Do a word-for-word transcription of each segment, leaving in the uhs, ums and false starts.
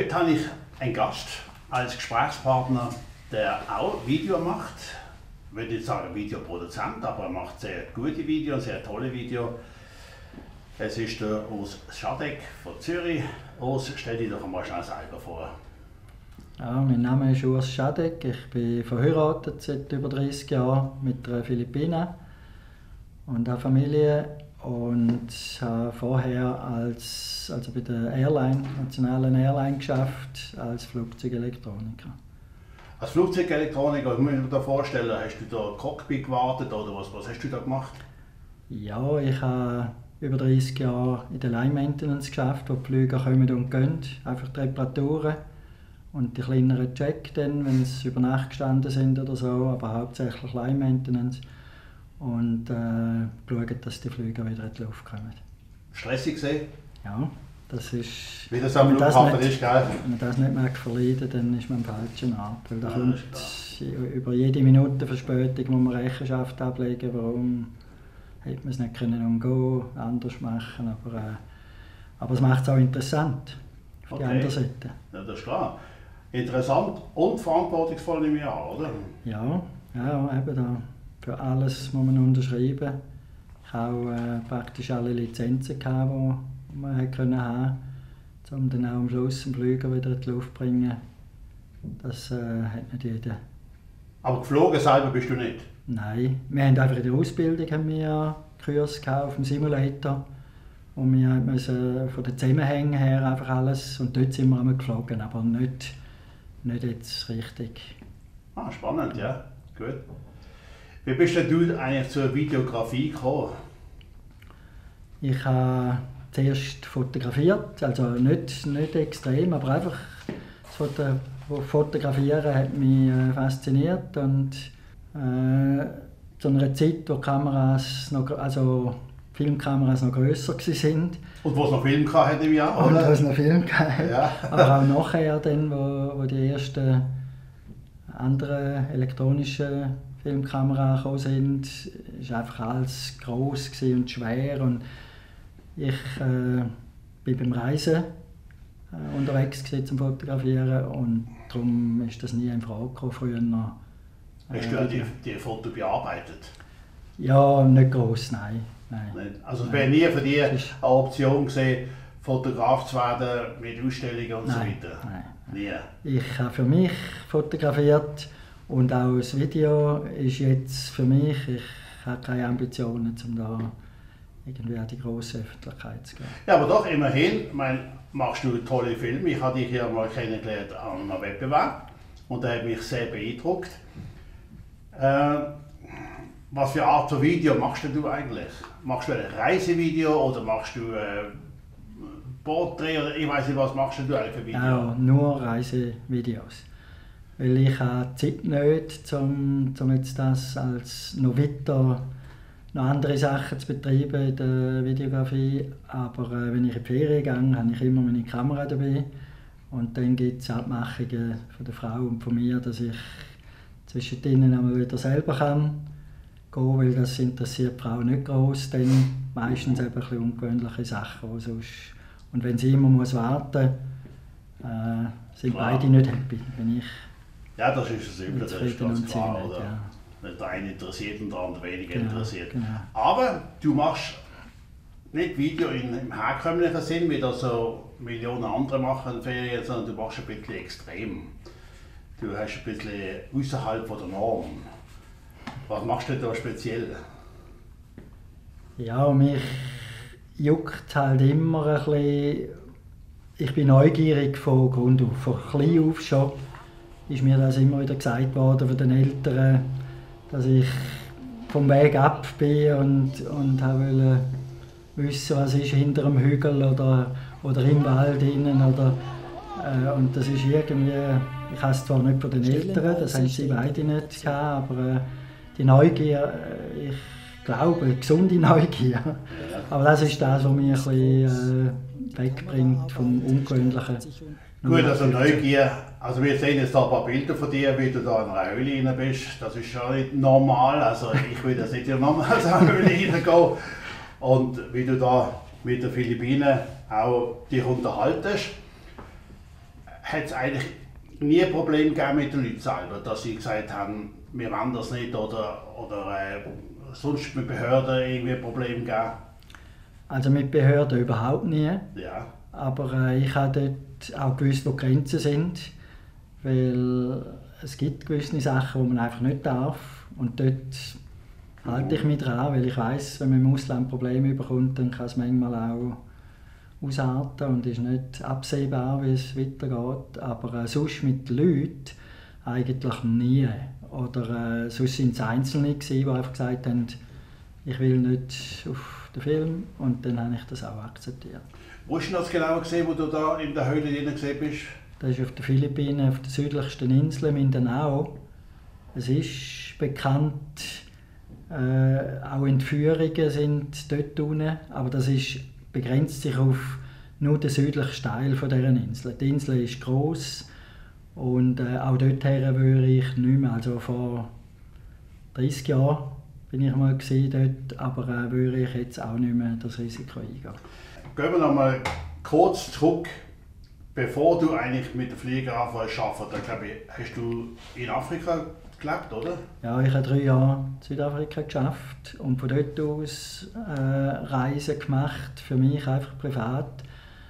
Heute habe ich einen Gast als Gesprächspartner, der auch Video macht. Ich würde nicht sagen Videoproduzent, aber er macht sehr gute Videos, sehr tolle Videos. Es ist der Urs Schadeck von Zürich. Urs, stell dich doch einmal schnell selber vor. Ja, mein Name ist Urs Schadeck. Ich bin verheiratet seit über dreißig Jahren mit einer Philippinen und habe Familie und habe vorher als, also bei der Airline, nationalen Airline geschafft als Flugzeugelektroniker. Als Flugzeugelektroniker, ich muss mir da vorstellen, hast du da Cockpit gewartet oder was, was hast du da gemacht? Ja, ich habe über dreißig Jahre in der Line Maintenance geschafft, wo die Flüger kommen und gehen, einfach die Reparaturen und die kleineren Check dann, wenn sie über Nacht gestanden sind oder so, aber hauptsächlich Line Maintenance und äh, schauen, dass die Flüger wieder in die Luft kommen. Stressig gesehen? Ja, das ist... Wie das am Flughafen ist, gell? Wenn man das nicht mehr verleiden, dann ist man am falschen Ort, weil da Ja, kommt über jede Minute Verspätung muss man Rechenschaft ablegen, warum hätte man es nicht können umgehen, anders machen, aber, äh, aber es macht es auch interessant, auf Okay. die andere Seite. Ja, das ist klar. Interessant und verantwortungsvoll im Jahr, oder? Ja, ja, eben da. Für alles muss man unterschreiben. Ich hatte auch äh, praktisch alle Lizenzen, gehabt, die man hätte können haben, um dann auch am Schluss den Flüger wieder in die Luft zu bringen. Das äh, hat nicht jeder. Aber geflogen selber bist du nicht? Nein, wir haben einfach in der Ausbildung haben wir Kurs auf dem Simulator und wir müssen von den Zusammenhängen her einfach alles und dort sind wir einmal geflogen, aber nicht, nicht jetzt richtig. Ah, spannend, ja. Gut. Wie bist denn du eigentlich zur Videografie gekommen? Ich habe zuerst fotografiert, also nicht, nicht extrem, aber einfach das Foto, Fotografieren hat mich äh, fasziniert und äh, zu einer Zeit, wo Kameras noch, also Filmkameras noch grösser waren. Und wo es noch Film hatte im Jahr, Und oder? wo es noch Film gab. Ja. Aber auch nachher, dann, wo, wo die ersten anderen elektronischen Filmkameras gekommen sind, war einfach alles gross und schwer. Und ich äh, bin beim Reisen äh, unterwegs zum Fotografieren und darum ist das nie in Frage gekommen früher noch. Hast du die, die Fotos bearbeitet? Ja, nicht gross, nein. nein. Nicht? Also es Nein. wäre nie für dich eine Ist- Option gewesen, Fotograf zu werden mit Ausstellungen und so Nein, weiter? nein. Nie? Ich habe für mich fotografiert und auch das Video ist jetzt für mich, ich habe keine Ambitionen, um da irgendwie an die grosse Öffentlichkeit zu gehen. Ja, aber doch, immerhin, ich meine, machst du tolle Filme. Ich habe dich ja mal kennengelernt an einem Wettbewerb und der hat mich sehr beeindruckt. Äh, was für eine Art von Video machst denn du eigentlich? Machst du ein Reisevideo oder machst du äh, Porträt oder ich weiß nicht, was machst denn du eigentlich für Video? Auch nur Reisevideos. Weil ich habe die Zeit nicht, um, um jetzt das als noch weiter noch andere Sachen zu betreiben in der Videografie. Aber äh, wenn ich in die Ferien gehe, habe ich immer meine Kamera dabei. Und dann gibt es Abmachungen von der Frau und von mir, dass ich zwischen denen einmal wieder selber kann gehen, weil das interessiert die Frau nicht groß. Dann meistens eben ein bisschen ungewöhnliche Sachen. Die sonst, und wenn sie immer muss warten muss, äh, sind Klar. beide nicht happy. Wenn ich Ja, das ist das Übliche, das ist zufrieden ganz und sie klar. nicht, Oder? ja. Nicht der eine interessiert und der andere weniger Genau, interessiert. genau. Aber du machst nicht Video in, im herkömmlichen Sinn, wie das so Millionen andere machen in Ferien, sondern du machst ein bisschen extrem. Du hast ein bisschen außerhalb der Norm. Was machst du da speziell? Ja, mich juckt halt immer ein bisschen. Ich bin neugierig von Grund auf. Von klein auf schon ist mir das immer wieder gesagt worden von den Eltern, dass ich vom Weg ab bin und, und wollte wissen, was ist hinter dem Hügel oder, oder im Wald innen oder äh, und das ist irgendwie, ich habe es zwar nicht von den Eltern, das haben sie beide nicht gehabt, aber äh, die Neugier, äh, ich glaube, gesunde Neugier. Aber das ist das, was mich ein bisschen äh, wegbringt vom Ungewöhnlichen. Gut, also Neugier. Also wir sehen jetzt da ein paar Bilder von dir, wie du da in einer Höhle rein bist. Das ist schon nicht normal. Also ich will jetzt nicht in eine normale Höhle reingehen. Und wie du da mit den Philippinen auch dich unterhaltest. hat es eigentlich nie ein Problem gegeben mit den Leuten selber, dass sie gesagt haben, wir wollen das nicht oder, oder äh, sonst mit Behörden irgendwie ein Problem gegeben? Also mit Behörden überhaupt nie. Ja. Aber äh, ich habe dort auch gewusst, wo die Grenzen sind. Weil es gibt gewisse Sachen, die man einfach nicht darf. Und dort halte ich mich dran, weil ich weiss, wenn man im Ausland Probleme bekommt, dann kann es manchmal auch ausarten und ist nicht absehbar, wie es weitergeht. Aber äh, sonst mit Leuten eigentlich nie. Oder äh, sonst waren es Einzelne, die einfach gesagt haben, ich will nicht auf den Film, und dann habe ich das auch akzeptiert. Wo hast du das genau gesehen, wo du da in der Höhle drin gesehen bist? Das ist auf den Philippinen, auf der südlichsten Insel, Mindanao. Es ist bekannt, äh, auch Entführungen sind dort unten, aber das ist, begrenzt sich auf nur den südlichen Teil dieser Insel. Die Insel ist gross und äh, auch dorthin würde ich nicht mehr, also vor dreißig Jahren bin ich mal dort, aber äh, würde ich jetzt auch nicht mehr das Risiko eingehen. Gehen wir noch mal kurz zurück, bevor du eigentlich mit dem Flieger anfängst zu arbeiten. Dann glaube ich, hast du in Afrika gelebt, oder? Ja, ich habe drei Jahre in Südafrika geschafft und von dort aus äh, Reisen gemacht, für mich einfach privat.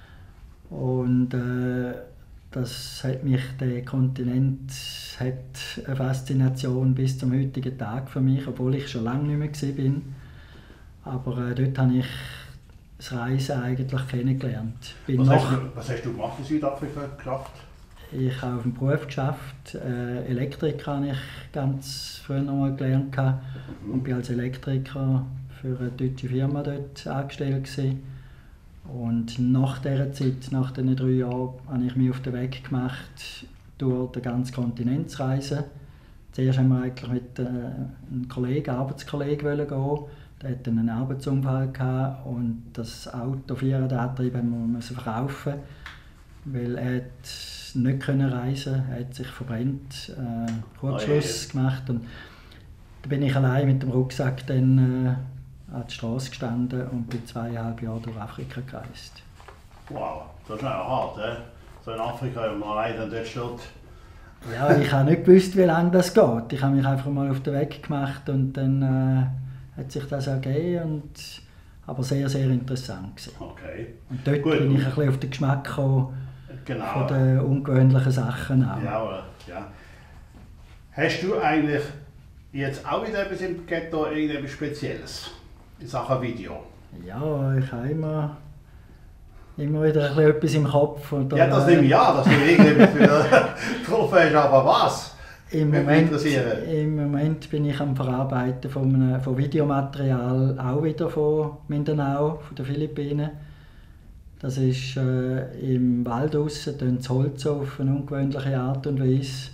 Und äh, das hat mich, der Kontinent hat eine Faszination bis zum heutigen Tag für mich, obwohl ich schon lange nicht mehr war. Aber äh, dort habe ich das Reisen eigentlich kennengelernt. Bin was, noch, hast du, was hast du gemacht in Südafrika geschafft? Ich habe auf dem Beruf geschafft. Äh, Elektriker habe ich ganz früh noch mal gelernt und bin als Elektriker für eine deutsche Firma dort angestellt gewesen. Und nach dieser Zeit, nach diesen drei Jahren, habe ich mich auf den Weg gemacht, durch den ganzen Kontinent zu reisen. Zuerst haben wir eigentlich mit äh, einem Kollegen, Arbeitskollegen gehen. Der hatte einen Arbeitsunfall gehabt und das Auto, Vierantrieb, haben wir verkaufen, weil er nicht können reisen, er hat sich verbrannt, äh, Kurzschluss oh, gemacht, und da bin ich allein mit dem Rucksack dann äh, an die Straße gestanden und bin zweieinhalb Jahre durch Afrika gereist. Wow, das ist auch hart, he? So in Afrika, wenn man allein dort steht. Ja, ich habe nicht gewusst, wie lange das geht. Ich habe mich einfach mal auf den Weg gemacht und dann äh, hat sich das ergeben, und aber sehr, sehr interessant gewesen. Okay. Und dort Gut. bin ich ein bisschen auf den Geschmack gekommen, genau. Von den ungewöhnlichen Sachen auch. Ja, ja. Hast du eigentlich jetzt auch wieder etwas im Ghetto, irgendetwas Spezielles in Sachen Video? Ja, ich habe immer, immer wieder ein bisschen etwas im Kopf. Oder, ja, das nehme ich an, dass du irgendetwas wieder getroffen hast, aber was? Im Moment, Im Moment bin ich am Verarbeiten von, einem, von Videomaterial, auch wieder von Mindanao, von den Philippinen. Das ist äh, im Wald draussen, das Holz auf eine ungewöhnliche Art und Weise,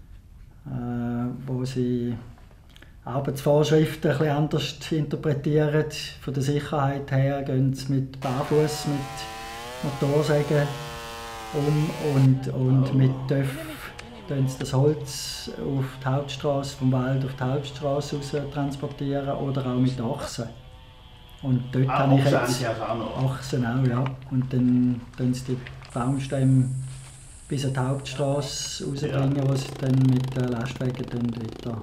äh, wo sie Arbeitsvorschriften ein bisschen anders interpretieren. Von der Sicherheit her gehen sie mit Barfuß, mit Motorsägen um, und, und oh. mit Töpfen transportieren sie das Holz auf die Hauptstraße, vom Wald auf die Hauptstraße raus transportieren, oder auch mit Achsen. Und dort ah, habe ich Achsen jetzt auch noch. Achsen auch, ja. Und dann tun sie die Baumstämme bis an die Hauptstraße rausbringen, ja. wo sie dann mit den Lastwagen dann weiter.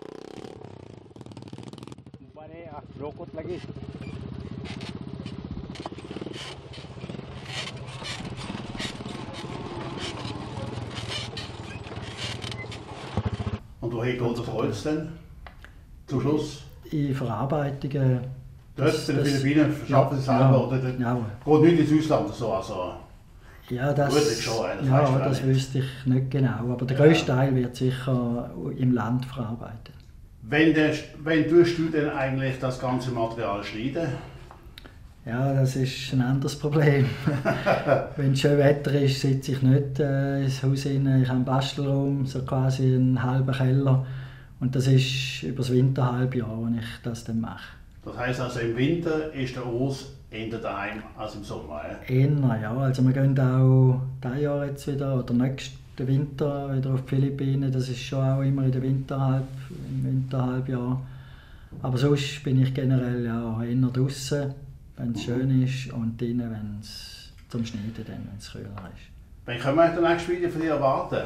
Und woher geht das Holz denn zum Schluss? In Verarbeitungen. Dort in den Philippinen schaffen sie es selber, ja, oder? Dann ja. Geht nicht ins Ausland oder so? Also, ja, das, gut, schon, das, ja, das wüsste ich nicht genau, aber der grösste ja. Teil wird sicher im Land verarbeitet. Wenn, der, wenn tust du denn eigentlich das ganze Material schneiden? Ja, das ist ein anderes Problem. Wenn schön Wetter ist, sitze ich nicht äh, ins Haus rein. Ich habe einen Bastelraum, so quasi einen halben Keller. Und das ist über das Winterhalbjahr, wo ich das dann mache. Das heisst also, im Winter ist der Urs eher daheim als im Sommer? Ja? Eher, ja. Also wir gehen auch dieses Jahr jetzt wieder, oder nächsten Winter wieder auf die Philippinen. Das ist schon auch immer in der Winterhalb, im Winterhalbjahr. Aber sonst bin ich generell ja eher draußen, wenn es schön ist, und drinnen, wenn es zum Schneiden, wenn es kühler ist. Wann können wir das nächste Video von dir erwarten?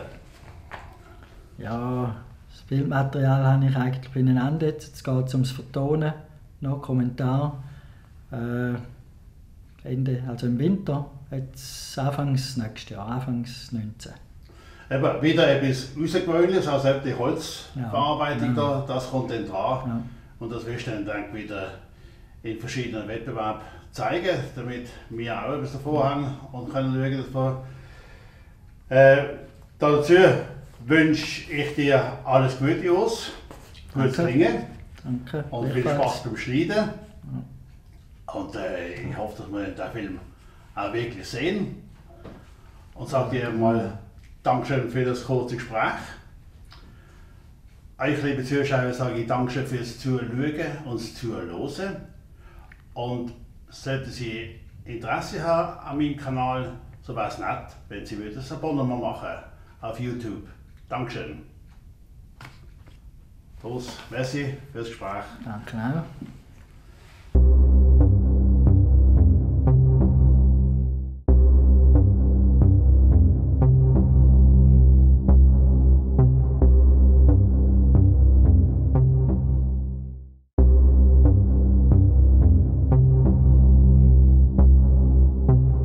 Ja, das Bildmaterial habe ich eigentlich beieinander. Jetzt geht es ums Vertonen, noch Kommentar. Äh, Ende, also im Winter, jetzt Anfangs nächstes Jahr, Anfangs neunzehn. Eben, wieder etwas Außergewöhnliches, also die Holzverarbeitung, Ja, ja. da, das kommt dann dran. Ja. Und das wirst du dann, dann wieder in verschiedenen Wettbewerben zeigen, damit wir auch etwas davon haben und können schauen davon. Äh, dazu wünsche ich dir alles Gute aus, gutes Danke. Ringen Danke. und viel Gleichfalls. Spaß beim Schneiden. Und äh, ich hoffe, dass wir den Film auch wirklich sehen. Und sage dir mal Dankeschön für das kurze Gespräch. Euch, liebe Zuschauer, sage ich Dankeschön fürs Zuschauen und das Zuhören. Und sollten Sie Interesse haben an meinem Kanal, so wäre es nett, wenn Sie das Abonnement machen auf YouTube. Dankeschön. Prost, merci fürs Gespräch. Danke auch.